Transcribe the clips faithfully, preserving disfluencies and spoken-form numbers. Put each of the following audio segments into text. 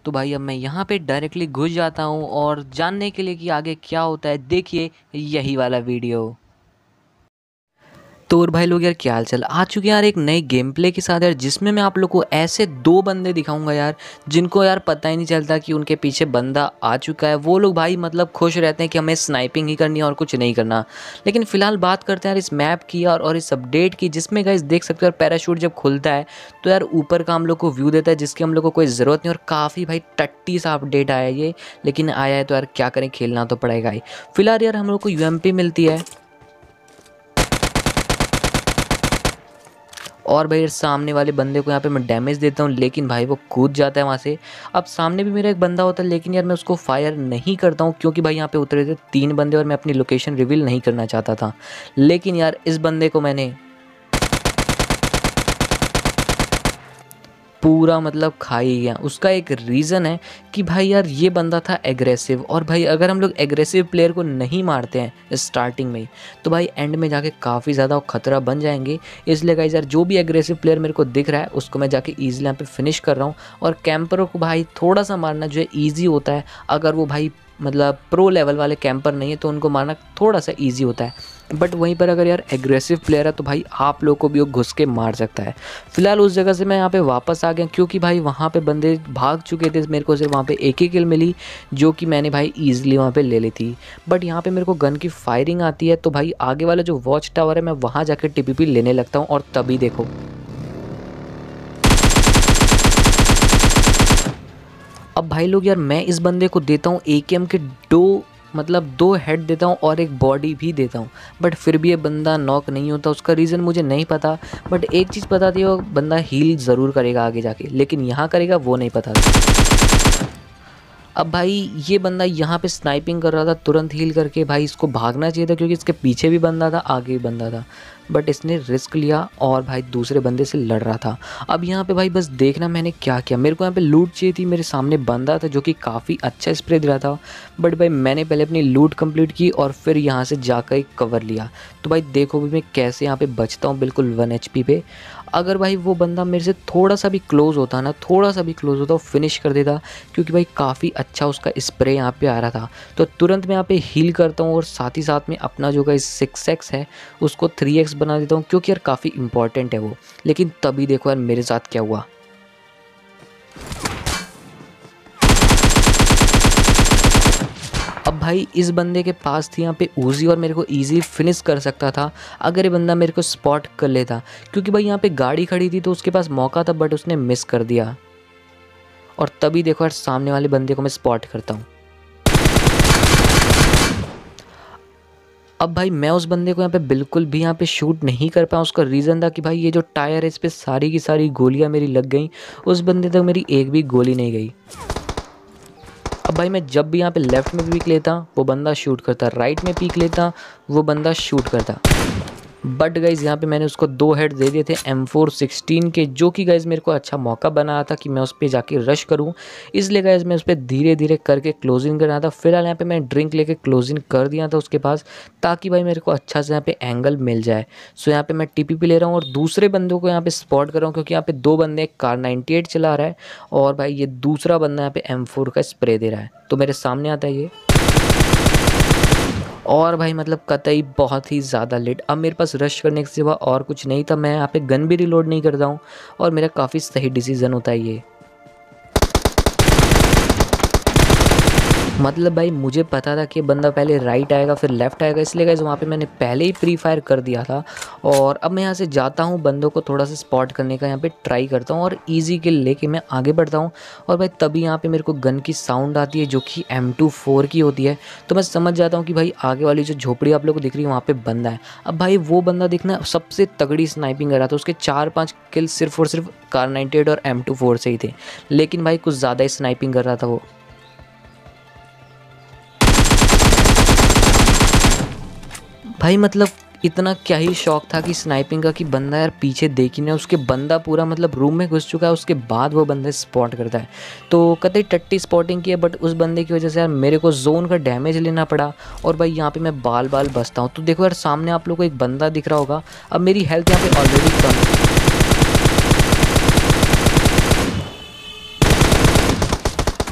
तो भाई अब मैं यहाँ पे डायरेक्टली घुस जाता हूँ और जानने के लिए कि आगे क्या होता है देखिए यही वाला वीडियो। तो और भाई लोग यार क्या हाल चाल, आ चुके हैं यार एक नए गेम प्ले के साथ यार, जिसमें मैं आप लोग को ऐसे दो बंदे दिखाऊंगा यार जिनको यार पता ही नहीं चलता कि उनके पीछे बंदा आ चुका है। वो लोग भाई मतलब खुश रहते हैं कि हमें स्नाइपिंग ही करनी है और कुछ नहीं करना। लेकिन फिलहाल बात करते हैं यार इस मैप की यार और इस अपडेट की, जिसमें गाइस देख सकते हो यार पैराशूट जब खुलता है तो यार ऊपर का हम लोग को व्यू देता है, जिसकी हम लोग को कोई ज़रूरत नहीं। और काफ़ी भाई टट्टी सा अपडेट आया ये, लेकिन आया है तो यार क्या करें, खेलना तो पड़ेगा ही। फिलहाल यार हम लोग को यूएमपी मिलती है और भाई सामने वाले बंदे को यहाँ पे मैं डैमेज देता हूँ, लेकिन भाई वो कूद जाता है वहाँ से। अब सामने भी मेरा एक बंदा होता है, लेकिन यार मैं उसको फायर नहीं करता हूँ क्योंकि भाई यहाँ पे उतरे थे तीन बंदे और मैं अपनी लोकेशन रिवील नहीं करना चाहता था। लेकिन यार इस बंदे को मैंने पूरा मतलब खा ही गया। उसका एक रीज़न है कि भाई यार ये बंदा था एग्रेसिव, और भाई अगर हम लोग एग्रेसिव प्लेयर को नहीं मारते हैं स्टार्टिंग में ही तो भाई एंड में जाके काफ़ी ज़्यादा खतरा बन जाएंगे। इसलिए गाइस यार जो भी एग्रेसिव प्लेयर मेरे को दिख रहा है उसको मैं जाके ईजिली यहाँ पे फिनिश कर रहा हूँ। और कैंपरों को भाई थोड़ा सा मारना जो है ईजी होता है, अगर वो भाई मतलब प्रो लेवल वाले कैंपर नहीं है तो उनको मारना थोड़ा सा ईजी होता है। बट वहीं पर अगर यार एग्रेसिव प्लेयर है तो भाई आप लोग को भी वो घुस के मार सकता है। फिलहाल उस जगह से मैं यहाँ पे वापस आ गया क्योंकि भाई वहाँ पे बंदे भाग चुके थे। मेरे को सिर्फ वहाँ पे एक ही किल मिली जो कि मैंने भाई ईजिली वहाँ पे ले ली थी। बट यहाँ पे मेरे को गन की फायरिंग आती है तो भाई आगे वाला जो वॉच टावर है मैं वहाँ जाकर टीपीपी लेने लगता हूँ। और तभी देखो अब भाई लोग यार मैं इस बंदे को देता हूँ एकेएम के दो मतलब दो हेड देता हूँ और एक बॉडी भी देता हूँ, बट फिर भी ये बंदा नॉक नहीं होता। उसका रीज़न मुझे नहीं पता, बट एक चीज़ पता थी वो बंदा हील ज़रूर करेगा आगे जाके, लेकिन यहाँ करेगा वो नहीं पता था। अब भाई ये बंदा यहाँ पे स्नाइपिंग कर रहा था, तुरंत हील करके भाई इसको भागना चाहिए था क्योंकि इसके पीछे भी बंदा था आगे भी बंदा था, बट इसने रिस्क लिया और भाई दूसरे बंदे से लड़ रहा था। अब यहाँ पे भाई बस देखना मैंने क्या किया, मेरे को यहाँ पे लूट चाहिए थी। मेरे सामने बंदा था जो कि काफ़ी अच्छा स्प्रे दे रहा था, बट भाई मैंने पहले अपनी लूट कंप्लीट की और फिर यहाँ से जाकर एक कवर लिया। तो भाई देखो भी मैं कैसे यहाँ पे बचता हूँ बिल्कुल वन एच पी पे। अगर भाई वो बंदा मेरे से थोड़ा सा भी क्लोज होता ना, थोड़ा सा भी क्लोज होता, फिनिश कर देता क्योंकि भाई काफ़ी अच्छा उसका स्प्रे यहाँ पे आ रहा था। तो तुरंत मैं यहाँ पे हील करता हूँ और साथ ही साथ में अपना जो गाइस सिक्स एक्स है उसको थ्री एक्स बना देता हूँ क्योंकि यार काफ़ी इंपॉर्टेंट है वो। लेकिन तभी देखो यार मेरे साथ क्या हुआ। अब भाई इस बंदे के पास थी यहाँ पे उजी और मेरे को इजी फिनिश कर सकता था अगर ये बंदा मेरे को स्पॉट कर लेता, क्योंकि भाई यहाँ पे गाड़ी खड़ी थी तो उसके पास मौका था, बट उसने मिस कर दिया। और तभी देखो यार सामने वाले बंदे को मैं स्पॉट करता हूँ। अब भाई मैं उस बंदे को यहाँ पे बिल्कुल भी यहाँ पे शूट नहीं कर पाया। उसका रीज़न था कि भाई ये जो टायर है इस पर सारी की सारी गोलियाँ मेरी लग गई, उस बंदे तक मेरी एक भी गोली नहीं गई। अब भाई मैं जब भी यहाँ पे लेफ़्ट में पीक लेता वो बंदा शूट करता, राइट में पीक लेता वो बंदा शूट करता। बट गाइज़ यहाँ पे मैंने उसको दो हेड दे दिए थे एम फोर सिक्सटीन के, जो कि गाइज़ मेरे को अच्छा मौका बना रहा था कि मैं उस पर जाके रश करूँ। इसलिए गाइज़ मैं उस पर धीरे धीरे करके क्लोजिंग कर रहा था। फिलहाल यहाँ पे मैं ड्रिंक लेके क्लोजिंग कर दिया था उसके पास, ताकि भाई मेरे को अच्छा से यहाँ पे एंगल मिल जाए। सो यहाँ पे मैं टीपीपी ले रहा हूँ और दूसरे बंदों को यहाँ पे स्पॉट कर रहा हूँ क्योंकि यहाँ पे दो बंदे, एक कार नाइन्टी एट चला रहा है और भाई ये दूसरा बंदा यहाँ पे एम फोर का स्प्रे दे रहा है। तो मेरे सामने आता है ये, और भाई मतलब कतई बहुत ही ज़्यादा लेट। अब मेरे पास रश करने के सिवा और कुछ नहीं था। मैं यहाँ पे गन भी रिलोड नहीं करता हूँ और मेरा काफ़ी सही डिसीज़न होता है ये। मतलब भाई मुझे पता था कि बंदा पहले राइट आएगा फिर लेफ़्ट आएगा, इसलिए गाइस वहाँ पे मैंने पहले ही प्री फायर कर दिया था। और अब मैं यहाँ से जाता हूँ, बंदों को थोड़ा सा स्पॉट करने का यहाँ पे ट्राई करता हूँ और इजी किल लेके मैं आगे बढ़ता हूँ। और भाई तभी यहाँ पे मेरे को गन की साउंड आती है जो कि एम टू फोर की होती है। तो मैं समझ जाता हूँ कि भाई आगे वाली जो झोपड़ी आप लोग को दिख रही है वहाँ पर बंदा है। अब भाई वो बंदा दिखना सबसे तगड़ी स्नाइपिंग कर रहा था, उसके चार पाँच किल सिर्फ और सिर्फ कार नाइन्टी एट और एम टू फोर से ही थे, लेकिन भाई कुछ ज़्यादा ही स्नाइपिंग कर रहा था वो। भाई मतलब इतना क्या ही शौक था कि स्नाइपिंग का कि बंदा यार पीछे देख ही नहीं, उसके बंदा पूरा मतलब रूम में घुस चुका है, उसके बाद वो बंदा स्पॉट करता है। तो कतई टट्टी स्पॉटिंग की है, बट उस बंदे की वजह से यार मेरे को जोन का डैमेज लेना पड़ा और भाई यहाँ पे मैं बाल बाल बचता हूँ। तो देखो यार सामने आप लोग को एक बंदा दिख रहा होगा। अब मेरी हेल्थ यहाँ पे ऑलरेडी कम है।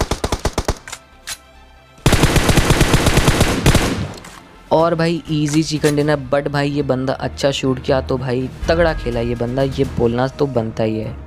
और भाई इजी चिकन डिनर, बट भाई ये बंदा अच्छा शूट किया तो भाई तगड़ा खेला ये बंदा, ये बोलना तो बनता ही है।